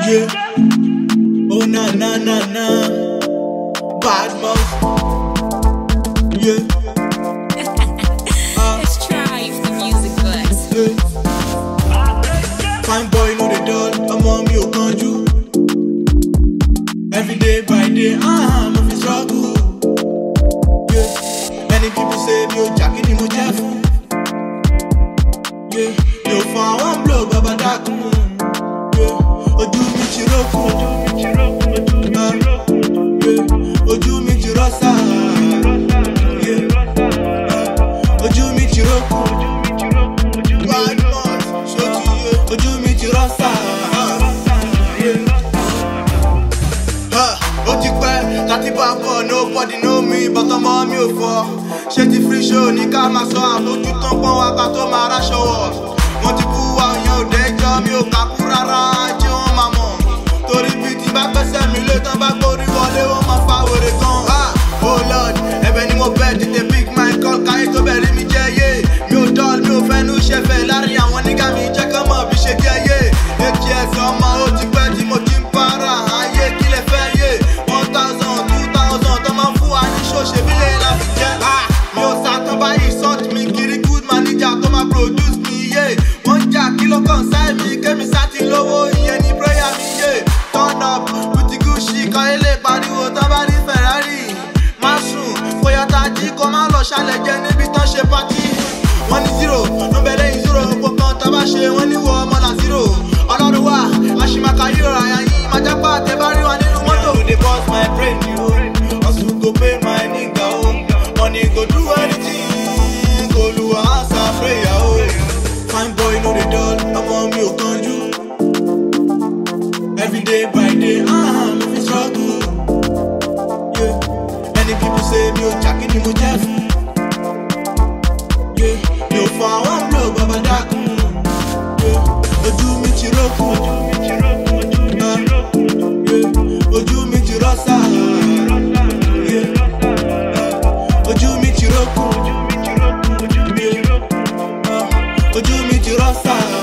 Yeah. Oh na na na na. Bad mouth. Yeah. Let's try the music buzz. Yeah. Fine boy, no the doll. I'm on me, Okanju. Every day by day, I'm in struggle. Yeah. Many people say me, Jackie, ni mo jẹ fún. Yeah. Yo fa one blow, baba dákun. Yeah. Ojú mi ti rókù. Ojú mi ti rọ́sà. Ojú mi ti rókù. Bad mouth, ṣó ti yé. Ojú mi ti rọ́sà. Ó ti pẹ́ láti bá bọ̀, nobody know me, but ọmọ mi ò fọ́. Ṣé ti free show ní ká máa sọ àbójú tán pọ́n wá ká tó máa ráṣọ wọ̀. Wọ́n ti bú wa òyìn òdẹ́jọ́ mi ò kákú rárá jẹ́ wọ́n máa mọ̀. Torí bí ti bá gbẹ́sẹ̀ mi lé tán bá gbórí wọlé wọ́n máa fa wèrè gan. Oh Lord, ẹ̀bẹ̀ ni mo bẹ̀ tètè pick my call káyé tó bẹ̀rẹ̀ mi jẹ́ yé. Mi ò dọ́ọ̀lù mi ò fẹ́nu ṣẹ̀fẹ̀ láàrin àwọn nígà mi jẹ́ kán mọ̀ bí ṣe jẹ́ yé. ATS ọmọ ó ti pẹ́ tí mo ti ń para ayé kílẹ̀ fẹ́ yé. 1000, 2000 tó máa ń fún wa ní ṣòṣè bí lè la fi jẹ́. Mi ò sàtàn báyìí sort mi kiri good manager tó máa produce mi yé. Wọ́n jà kí ló kàn sáì mi kémi sá ti lówó ìyẹn ní prayer mi yé. Turn up with the Gucci kan ilé pariwo tán bá rí Ferrari. Má sùn bóyá tají kó má lọ ṣàlẹ̀ jẹ níbi tán ṣe pátí. Wọ́n ní zero ló bẹ̀rẹ̀ yín zero gbogbo kan tá bá ṣe wọ́n ní wọ ọmọ là zero. Ọlọ́run wà àṣìmáka yóò ra àyà yín máa jápá tẹ bá rí wa nínú mọ́tò. I no dey burst my brain yo, hustle go pay my nigga o. Money go do anything, go lu answer prayer o. Fine boy no dey dull, ọmọ mi ò kánjú. Every day by day, I'm in struggle. Yeah. Many people say me ò jákè ni mo jẹ fún. Yeah. Mi ò fa one blow, baba dákun. Yeah. Ojú mi ti rókù. Ojú mi ti rọ́sà. Ojú mi ti rókù. Ojú mi ti rọ́sà.